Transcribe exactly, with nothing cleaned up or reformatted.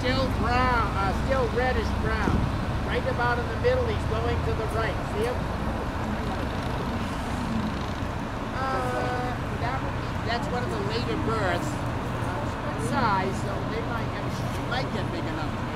still brown, uh, still reddish brown. Right about in the middle, he's going to the right. See him? Uh, that would be, that's one of the later births. Uh, good size, so they might, have, she might get big enough.